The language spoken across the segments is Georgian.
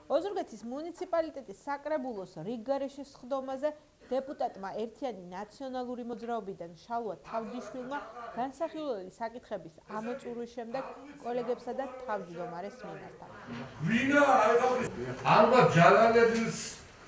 ოზურგეთის მუნიციპალიტეტის საკრებულოს რიგგარეშე სხდომაზე დეპუტატმა ერთიანი ნაციონალური მოძრაობიდან შალვა თავდიშვილმა განსახილველი საკითხების ამოწურვის შემდეგ კოლეგებსა და თავმჯდომარეს მიმართა. ალბათ ჯალალედინს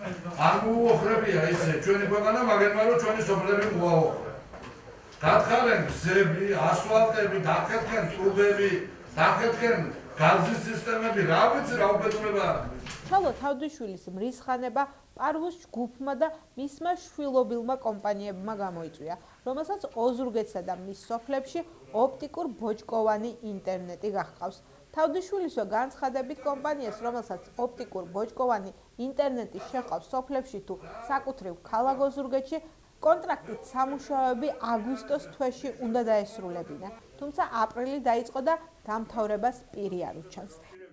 აუოხრებია ისე ჩვენი ქვეყანა, მაგრამ რომ ჩვენი სოფლები მოაოხრა. გათხარენ გზები, ასფალტები, დახეთქენ ტრუბები, დახეთქენ გაზის სისტემები, რა ვიცი რა უბედურება. შალვა თავდიშვილის მრისხანება პარვუს ჯგუფმა და მისმა შვილობილმა კომპანიებმა გამოიწვია, რომელსაც ოზურგეთსა და მის სოფლებში ოპტიკურ ბოჭკოვანი ინტერნეტი გახყავს. თავდიშვილისო განცხადებით კომპანიას, რომელსაც ოპტიკურ ბოჭკოვანი ინტერნეტი შეჰყავს სოფლებში თუ საკუთრივ ქალაქ ოზურგეთში, კონტრაქტით სამუშაოები აგვისტოს თვეში უნდა დაესრულებინა, თუმცა აპრილი დაიწყო და დამთავრებას პირი არ უჩანს.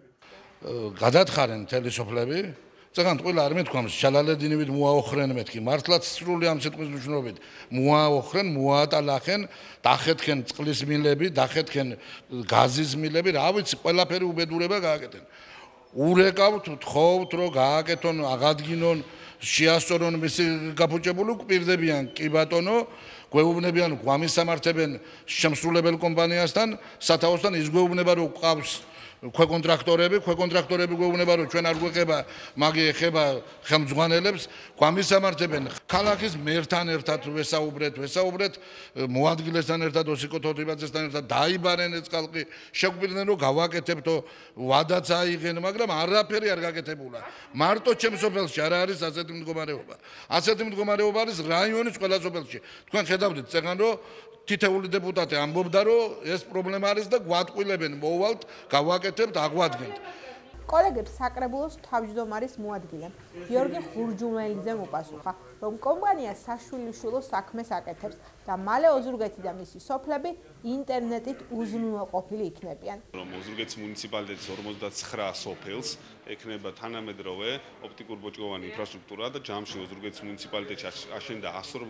გადათხარენ მთელი სოფლები, წეგან ყველა არ მეთქვამს ჯალალედინივით მოაოხრენ მეთქი, მართლაც სრული ამ სიტყვის მნიშვნელობით მოაოხრენ, მოატალახენ, დახეთქენ წყლის მილები, დახეთქენ გაზის მილები, რა ვიცი, ყველაფერი უბედურება გააკეთენ. ურეკავთ, თხოვთ, რომ გააკეთონ, აღადგინონ, შეასწორონ მისი გაფუჭებული, გვპირდებიან, კი ბატონო, გვეუბნებიან, გვამისამართებენ შემსრულებელ კომპანიასთან, სათაოსთან ისგვეუბნება, რომ ყავს ქვეკონტრაქტორები გვეუბნება, რომ ჩვენ არ გვეხება, მაგი ეხება ხელმძღვანელებს, გვამისამართებენ. ქალაქის მერთან ერთად ვესაუბრეთ, მოადგილესთან ერთად, ოსიკო თოთიბაძესთან ერთად დაიბარენ ეს ხალხი, შეგვპირდნენ, რომ გავაკეთებთო, ვადაც აიღენ, მაგრამ არაფერი არ გაკეთებულა. მარტო ჩემს სოფელში არ არის ასეთი მდგომარეობა. ასეთი მდგომარეობა არის რაიონის ყველა სოფელში. თქვენ ხედავდით წეგან, რომ თითეული დეპუტატი ამბობდა, რომ ეს პრობლემა არის და გვატყვილებენ, მოვალთ, გავაკეთებთ, აღვადგენთ. კოლეგებს საკრებულოს თავმჯდომარის მოადგილემ გიორგი ხურჯუმელიძემ უპასუხა, რომ კომპანია საშვილიშვილო საქმეს აკეთებს და მალე ოზურგეთი და მისი სოფლები ინტერნეტით უზრუნველყოფილი იქნებიან. რომ ოზურგეთის მუნიციპალიტეტის 49 სოფელს ექნება თანამედროვე ოპტიკურ ბოჭკოვანი ინფრასტრუქტურა და ჯამში ოზურგეთის მუნიციპალიტეტში აშენდა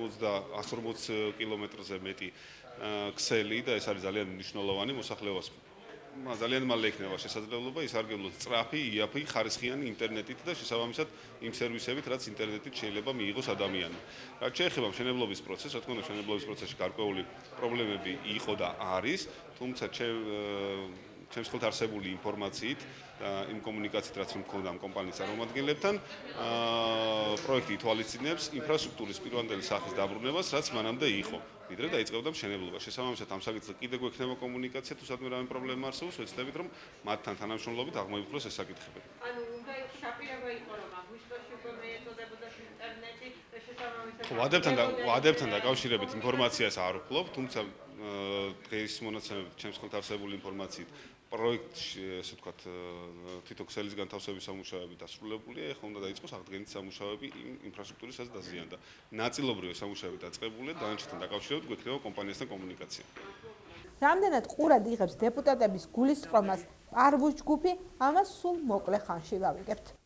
140 კილომეტრზე მეტი ქსელი და ეს არის ძალიან მნიშვნელოვანი მოსახლეობას. ძალიან მალე ექნება შესაძლებლობა ისარგებლოს სწრაფი, იაფი, ხარისხიანი ინტერნეტით და შესაბამისად იმ სერვისებით, რაც ინტერნეტით შეიძლება მიიღოს ადამიანი. რაც შეეხება მშენებლობის პროცესს, რა თქმა უნდა, მშენებლობის პროცესში გარკვეული პრობლემები იყო და არის, თუმცა ჩემს ხელთ არსებული ინფორმაციით და იმ კომუნიკაციით, რაც მქონდა ამ კომპანიის წარმომადგენლებთან, პროექტი ითვალისწინებს ინფრასტრუქტურის პირვანდელი სახის დაბრუნებას, რაც მანამდე იყო. ვიდრე დაიწყებდა მშენებლობა. შესაბამისად ამ საკითხზე კიდევ გვექნება კომუნიკაცია, თუ სადმე რამე პრობლემა არსებობს, ვეცდებით რომ მათთან თანამშრომლობით აღმოიფხვროს ეს საკითხები. ანუ უნდა იყოს შაპირება იყო რომ აგვისტოში უკვე მეეწოდებოდა ინტერნეტი და შესაბამისად ვადებთან დაკავშირებით ინფორმაციას არ ვფლობ, თუმცა დღეს მონაცემებით ჩემს ხელთ არსებული ინფორმაციით პროექტში, ესე ვთქვათ, თითო ქსელის განთავსების სამუშაოები დასრულებულია, ეხლა უნდა დაიწყოს აღდგენის სამუშაოები იმ ინფრასტრუქტურისაც დაზიანდა. ნაწილობრივ სამუშაოები დაწყებულია, დანარჩენთან დაკავშირებით გვექნება კომპანიასთან კომუნიკაცია. რამდენად ყურად იღებს დეპუტატების გულისწყრომას პარვუს ჯგუფი, ამას სულ მოკლე ხანში გავიგებთ.